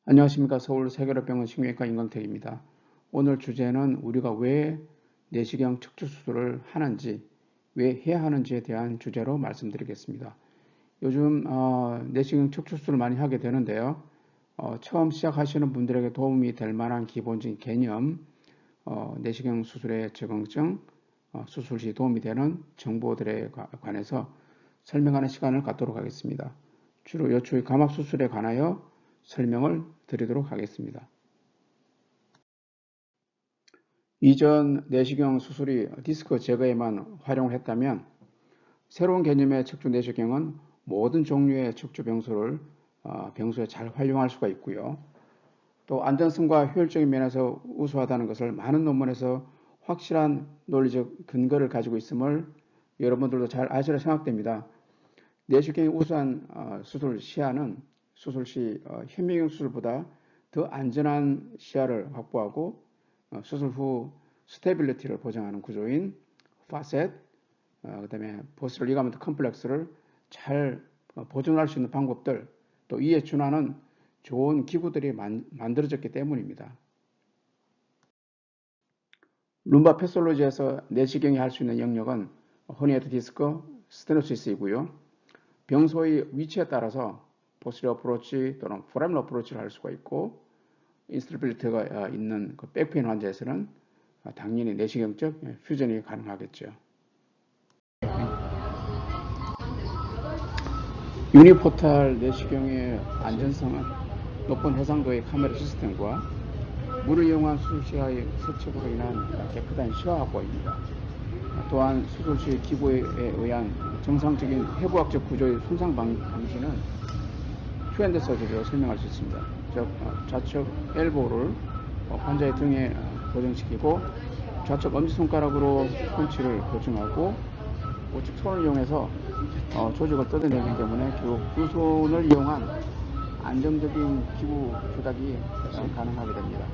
안녕하십니까. 서울 세계로병원 신경외과 임광택입니다. 오늘 주제는 우리가 왜 내시경 척추수술을 하는지, 왜 해야 하는지에 대한 주제로 말씀드리겠습니다. 요즘 내시경 척추수술을 많이 하게 되는데요. 처음 시작하시는 분들에게 도움이 될 만한 기본적인 개념, 내시경 수술의 적응증, 수술 시 도움이 되는 정보들에 관해서 설명하는 시간을 갖도록 하겠습니다. 주로 요초의 감압수술에 관하여 설명을 드리도록 하겠습니다. 이전 내시경 수술이 디스크 제거에만 활용했다면 새로운 개념의 척추 내시경은 모든 종류의 척추 병소를 병소에 잘 활용할 수가 있고요. 또 안전성과 효율적인 면에서 우수하다는 것을 많은 논문에서 확실한 논리적 근거를 가지고 있음을 여러분들도 잘 아시리라 생각됩니다. 내시경의 우수한 수술 시야는 수술 시 현미경 수술보다 더 안전한 시야를 확보하고 수술 후 스테빌리티를 보장하는 구조인 파셋, 그다음에 포스럴 리가먼트 컴플렉스를 잘 보존할 수 있는 방법들, 또 이에 준하는 좋은 기구들이 만들어졌기 때문입니다. 룸바 패솔로지에서 내시경이 할 수 있는 영역은 허니에트 디스크, 스테노시스이고요. 병소의 위치에 따라서 포스리어 어프로치 또는 포레밀 어프로치를 할 수가 있고, 인스타빌리티가 있는 그 백페인 환자에서는 당연히 내시경적 퓨전이 가능하겠죠. 유니포탈 내시경의 안전성은 높은 해상도의 카메라 시스템과 물을 이용한 수술 시야의 세척으로 인한 깨끗한 시야 확보입니다. 또한 수술 시 기구에 의한 정상적인 해부학적 구조의 손상 방지는 휴엔데서도 설명할 수 있습니다. 즉 좌측 엘보를 환자의 등에 고정시키고 좌측 엄지손가락으로 펀치를 보충하고 우측 손을 이용해서 조직을 뜯어내기 때문에 결국 두 손을 이용한 안정적인 기구 조작이 가능하게 됩니다.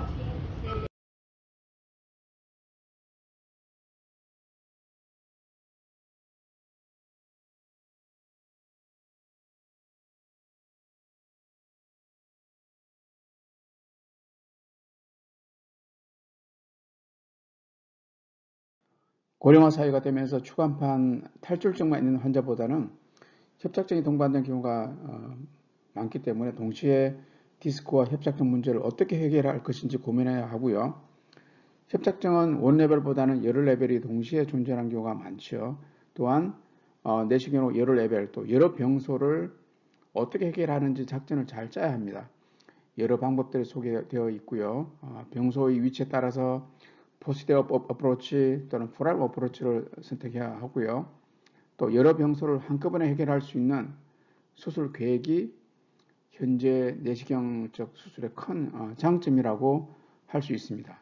고령화 사회가 되면서 추간판 탈출증만 있는 환자보다는 협착증이 동반된 경우가 많기 때문에 동시에 디스크와 협착증 문제를 어떻게 해결할 것인지 고민해야 하고요. 협착증은 원레벨보다는 여러 레벨이 동시에 존재하는 경우가 많죠. 또한 내시경으로 여러 레벨 또 여러 병소를 어떻게 해결하는지 작전을 잘 짜야 합니다. 여러 방법들이 소개되어 있고요. 병소의 위치에 따라서 포스티어 어프로치 또는 포랄 어프로치를 선택해야 하고요. 또 여러 병소를 한꺼번에 해결할 수 있는 수술 계획이 현재 내시경적 수술의 큰 장점이라고 할 수 있습니다.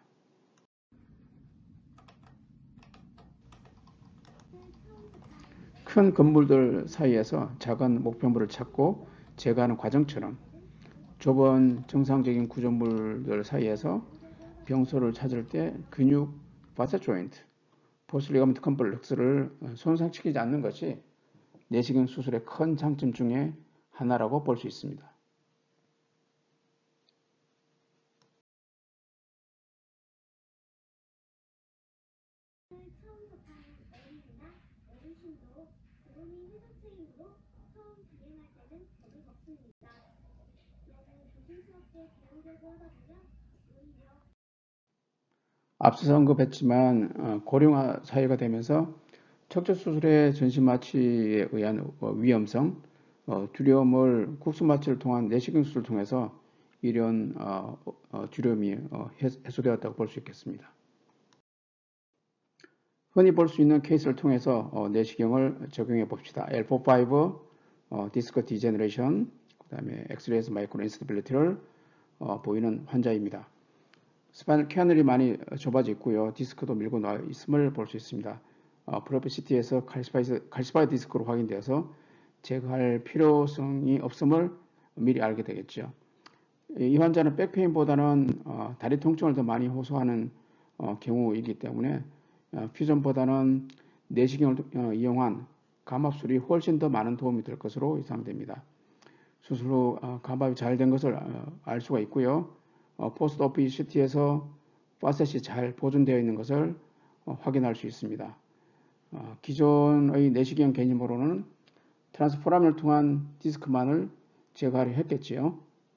큰 건물들 사이에서 작은 목표물을 찾고 제거하는 과정처럼 좁은 정상적인 구조물들 사이에서 병소를 찾을 때 근육 바셋 조인트, 포스 리가먼트 컴플렉스를 손상시키지 않는 것이 내시경 수술의 큰 장점 중에 하나라고 볼 수 있습니다. 앞서서 언급했지만 고령화 사회가 되면서 척추 수술의 전신 마취에 의한 위험성, 두려움을 국소 마취를 통한 내시경 수술을 통해서 이런 두려움이 해소되었다고 볼 수 있겠습니다. 흔히 볼 수 있는 케이스를 통해서 내시경을 적용해 봅시다. L4-5 디스크 디제너레이션, 그 다음에 엑스레이에서 마이크로 인스타빌리티를 보이는 환자입니다. 스파이널 캐널이 많이 좁아져 있고요. 디스크도 밀고 나와 있음을 볼 수 있습니다. 프로피시티에서 칼시파이 디스크로 확인되어서 제거할 필요성이 없음을 미리 알게 되겠죠. 이 환자는 백페인보다는 다리 통증을 더 많이 호소하는 경우이기 때문에 퓨전보다는 내시경을 이용한 감압술이 훨씬 더 많은 도움이 될 것으로 예상됩니다. 수술 후 감압이 잘 된 것을 알 수가 있고요. 포스트 오피 CT에서 파셋이 잘 보존되어 있는 것을 확인할 수 있습니다. 기존의 내시경 개념으로는 트랜스포라민을 통한 디스크만을 제거하려 했겠지요.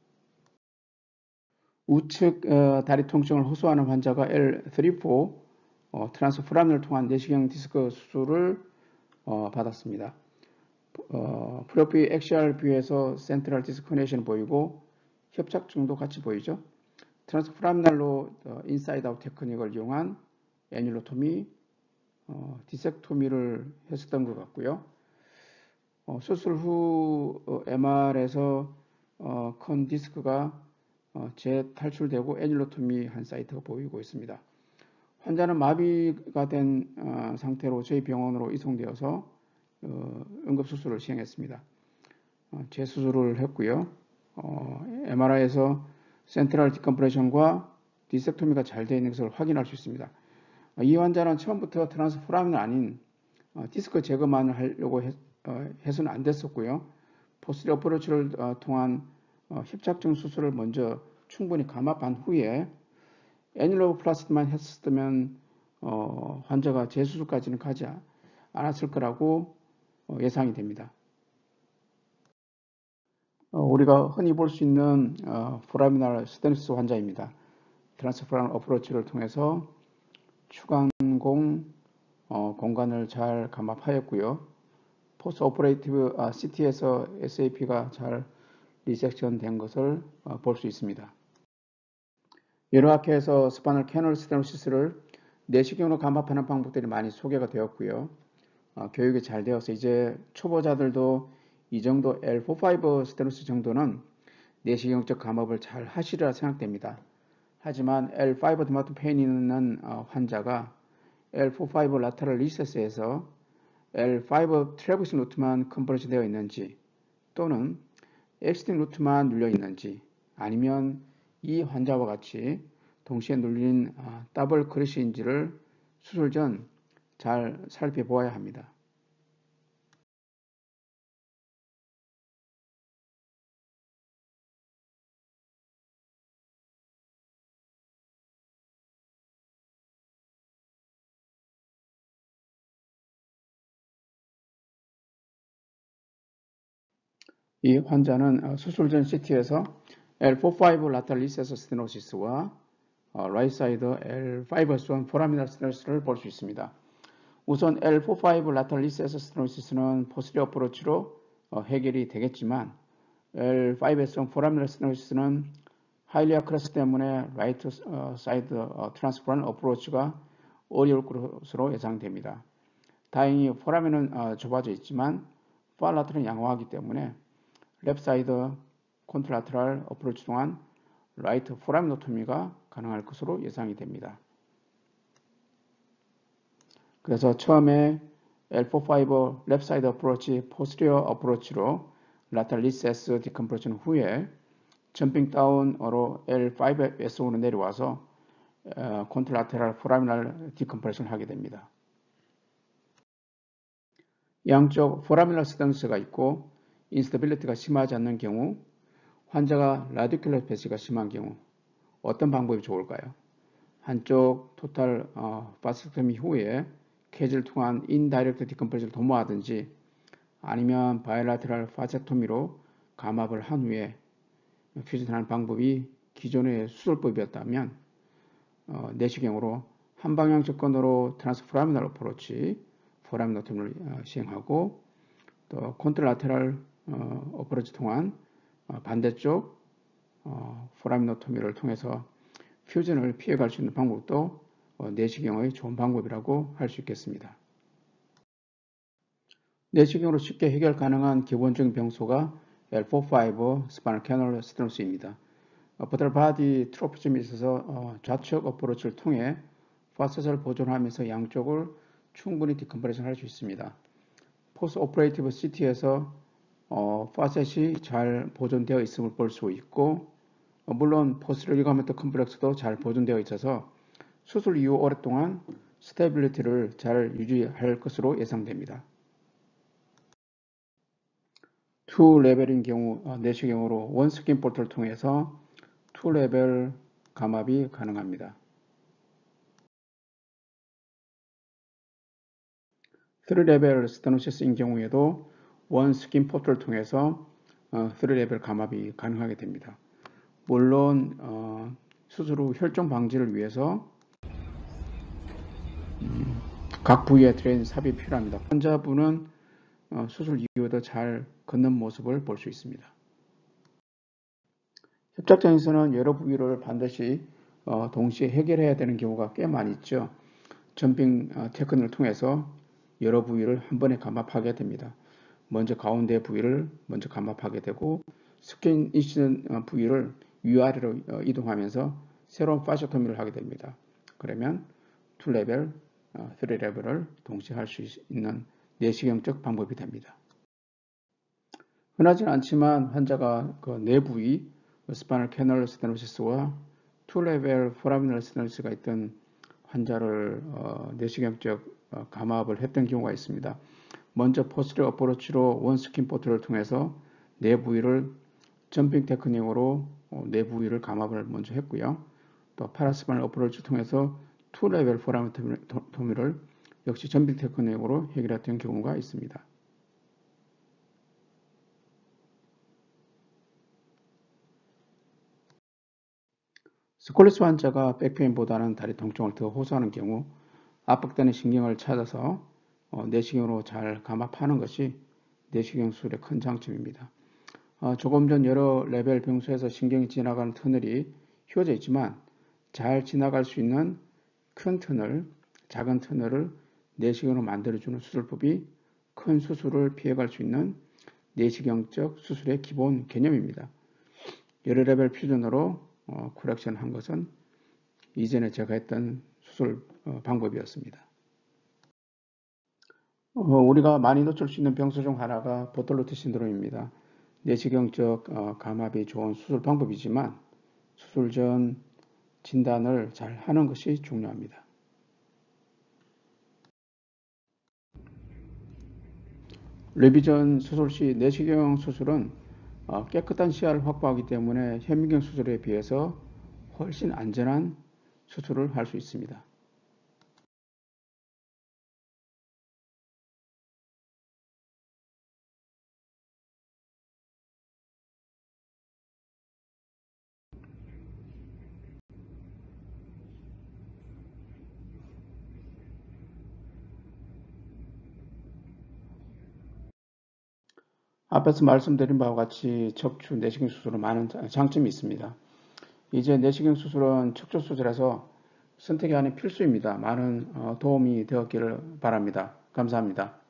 우측 다리 통증을 호소하는 환자가 L34 트랜스포라민을 통한 내시경 디스크 수술을 받았습니다. 프로피 엑시얼 뷰에서 센트럴 디스커네이션이 보이고 협착증도 같이 보이죠. 트랜스포라미널로 인사이드 아웃 테크닉을 이용한 애듈로토미, 디섹토미를 했었던 것 같고요. 수술 후 MR에서 컨 디스크가 재탈출되고 애듈로토미 한 사이트가 보이고 있습니다. 환자는 마비가 된 상태로 저희 병원으로 이송되어서 응급수술을 시행했습니다. 재수술을 했고요. MRI에서 센트럴 디컴프레션과 디섹토미가 잘 되어 있는 것을 확인할 수 있습니다. 이 환자는 처음부터 트랜스포라민은 아닌 디스크 제거만을 하려고 해서는 안 됐었고요. 포스트 어프로치를 통한 협착증 수술을 먼저 충분히 감압한 후에 애듈로플라스티만 했었다면 환자가 재수술까지는 가지 않았을 거라고 예상이 됩니다. 우리가 흔히 볼 수 있는 포라미널 스테노시스 환자입니다. 트랜스포라밀 어프로치를 통해서 추간공 공간을 잘 감압하였고요. 포스트 오퍼레이티브 CT에서 SAP가 잘 리섹션 된 것을 볼 수 있습니다. 여러 학회에서 스파널 캐널 스테노시스를 내시경으로 감압하는 방법들이 많이 소개가 되었고요. 교육이 잘 되어서 이제 초보자들도 이 정도 L4-5 스테노시스 정도는 내시경적 감압을 잘 하시리라 생각됩니다. 하지만 L5 드마토페인이 있는 환자가 L4-5 라테럴 리세스에서 L5 트래버싱 루트만 컨버전 되어 있는지 또는 엑스틴 루트만 눌려 있는지 아니면 이 환자와 같이 동시에 눌린 더블 크러쉬인지를 수술 전 잘 살펴보아야 합니다. 이 환자는 수술 전 CT에서 L4-5 라테럴 리세스 스테노시스와 right side L5S1 foraminal stenosis 볼 수 있습니다. 우선 L4-5 lateral recess stenosis 포스티리어 어프로치로 해결이 되겠지만 L5S1 foraminal stenosis는 하일리아 클래스 때문에 right side transferal 어프로치가 어려울 것으로 예상됩니다. 다행히 포라민은 좁아져 있지만 팔라테는 양호하기 때문에 left side contralateral 어프로치 동안 right foraminotomi가 가능할 것으로 예상이 됩니다. 그래서 처음에 L4-5 left side approach, posterior approach로 lateral recess decompression 후에 jumping down으로 L5S5로 내려와서 contralateral foraminal decompression 하게 됩니다. 양쪽 foraminal stenosis 있고 instability가 심하지 않는 경우, 환자가 radiculopathy가 심한 경우 어떤 방법이 좋을까요? 한쪽 토탈 바스렉토미 후에 캐지를 통한 인다이렉트 디컴프레션을 도모하든지 아니면 바이라테럴 파세토미로 감압을 한 후에 퓨전하는 방법이 기존의 수술법이었다면 내시경으로 한방향 접근으로 트랜스포라미널 어프로치 포라미노토미를 시행하고 또 콘트라테럴 어프로치 통한 반대쪽 포라미노토미를 통해서 퓨전을 피해갈 수 있는 방법도 내시경의 좋은 방법이라고 할 수 있겠습니다. 내시경으로 쉽게 해결 가능한 기본적인 병소가 L4-5 스파널 캐널 스테노시스입니다. 버터 바디 트로피즘이 있어서 좌측 어프로치를 통해 파셋을 보존하면서 양쪽을 충분히 디컴프레션 할 수 있습니다. 포스트 오퍼레이티브 CT에서 파셋이 잘 보존되어 있음을 볼 수 있고 물론 포스트 리가멘트 컴플렉스도 잘 보존되어 있어서 수술 이후 오랫동안 스테빌리티를 잘 유지할 것으로 예상됩니다. 2레벨인 경우 내시경으로 원스킨 볼트를 통해서 2레벨 감압이 가능합니다. 3레벨 스테노시스인 경우에도 원스킨 포트를 통해서 3레벨 감압이 가능하게 됩니다. 물론 수술 후 혈종 방지를 위해서 각 부위에 들어있는 삽이 필요합니다. 환자분은 수술 이후에도 잘 걷는 모습을 볼 수 있습니다. 협착장에서는 여러 부위를 반드시 동시에 해결해야 되는 경우가 꽤 많이 있죠. 점핑 테크닉을 통해서 여러 부위를 한 번에 감압하게 됩니다. 먼저 가운데 부위를 먼저 감압하게 되고 스킨 이시는 부위를 위아래로 이동하면서 새로운 파셔토미를 하게 됩니다. 그러면 2레벨, 3레벨을 동시에 할 수 있는 내시경적 방법이 됩니다. 흔하지는 않지만 환자가 그 내 부위, 스파이널 캐널 스테노시스와 2레벨 포라미널 스테노시스가 있던 환자를 내시경적 감압을 했던 경우가 있습니다. 먼저 포스terior 어프로치로 원스킨 포트를 통해서 내 부위를 점핑 테크닉으로 내 부위를 감압을 먼저 했고요. 또 파라스파이널 어프로치를 통해서 2레벨 포라미토미를 역시 점핑 테크닉으로 해결했던 경우가 있습니다. 스콜리스 환자가 백페인보다는 다리 통증을 더 호소하는 경우 압박되는 신경을 찾아서 내시경으로 잘 감압하는 것이 내시경 수술의 큰 장점입니다. 조금 전 여러 레벨 병소에서 신경이 지나가는 터널이 휘어져 있지만 잘 지나갈 수 있는 큰 터널, 작은 터널을 내시경으로 만들어주는 수술법이 큰 수술을 피해갈 수 있는 내시경적 수술의 기본 개념입니다. 여러 레벨 퓨전으로 코렉션 한 것은 이전에 제가 했던 수술 방법이었습니다. 우리가 많이 놓칠 수 있는 병소 중 하나가 보톨로트 신드롬입니다. 내시경적 감압이 좋은 수술 방법이지만 수술 전 진단을 잘 하는 것이 중요합니다. 레비전 수술 시 내시경 수술은 깨끗한 시야를 확보하기 때문에 현미경 수술에 비해서 훨씬 안전한 수술을 할 수 있습니다. 앞에서 말씀드린 바와 같이 척추 내시경 수술은 많은 장점이 있습니다. 이제 내시경 수술은 척추 수술에서 선택이 아닌 필수입니다. 많은 도움이 되었기를 바랍니다. 감사합니다.